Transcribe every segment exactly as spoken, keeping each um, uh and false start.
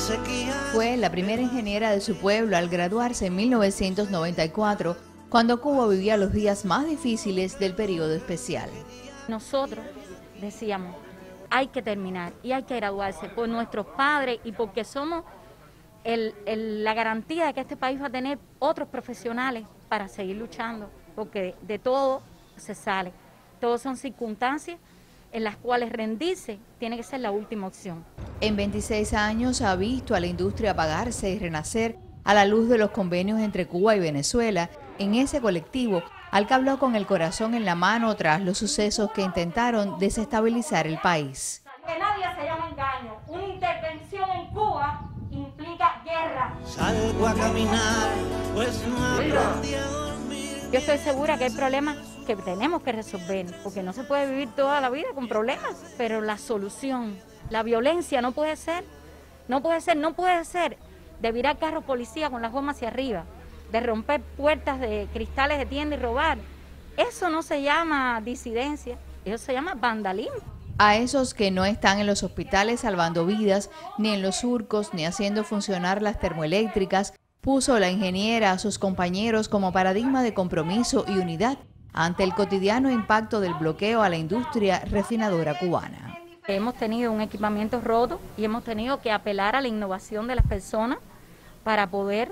sequía. Fue la primera ingeniera de su pueblo al graduarse en mil novecientos noventa y cuatro, cuando Cuba vivía los días más difíciles del periodo especial. Nosotros decíamos, hay que terminar y hay que graduarse por nuestros padres y porque somos el, el, la garantía de que este país va a tener otros profesionales para seguir luchando, porque de, de todo se sale. Todos son circunstancias en las cuales rendirse tiene que ser la última opción. En veintiséis años ha visto a la industria apagarse y renacer a la luz de los convenios entre Cuba y Venezuela. En ese colectivo, al que habló con el corazón en la mano tras los sucesos que intentaron desestabilizar el país. Que nadie se llama engaño. Una intervención en Cuba implica guerra. Salgo a caminar, pues no aprendí a dormir. Yo estoy segura que hay problemas que tenemos que resolver, porque no se puede vivir toda la vida con problemas, pero la solución, la violencia no puede ser, no puede ser, no puede ser de virar carros policía con las gomas hacia arriba, de romper puertas de cristales de tienda y robar. Eso no se llama disidencia, eso se llama vandalismo. A esos que no están en los hospitales salvando vidas, ni en los surcos, ni haciendo funcionar las termoeléctricas, puso la ingeniera a sus compañeros como paradigma de compromiso y unidad ante el cotidiano impacto del bloqueo a la industria refinadora cubana. Hemos tenido un equipamiento roto y hemos tenido que apelar a la innovación de las personas para poder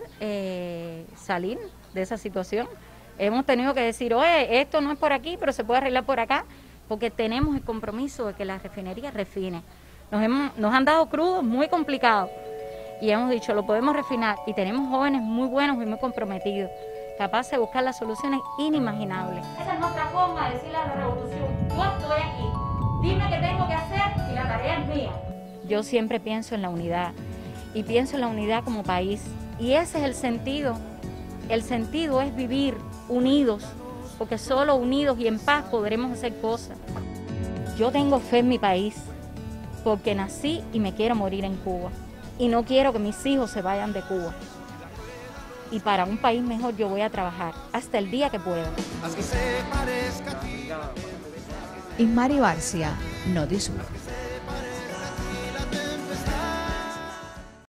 eh, salir de esa situación. Hemos tenido que decir, oye, esto no es por aquí, pero se puede arreglar por acá, porque tenemos el compromiso de que la refinería refine. Nos, hemos, nos han dado crudos muy complicados y hemos dicho, lo podemos refinar, y tenemos jóvenes muy buenos y muy comprometidos, capaces de buscar las soluciones inimaginables. Esa es nuestra forma de decirle a la revolución, yo estoy aquí, dime qué tengo que hacer y la tarea es mía. Yo siempre pienso en la unidad, y pienso en la unidad como país, y ese es el sentido. El sentido es vivir unidos, porque solo unidos y en paz podremos hacer cosas. Yo tengo fe en mi país, porque nací y me quiero morir en Cuba, y no quiero que mis hijos se vayan de Cuba. Y para un país mejor yo voy a trabajar hasta el día que pueda. Así se parezca a ti. Ismari Barcia, Notisur.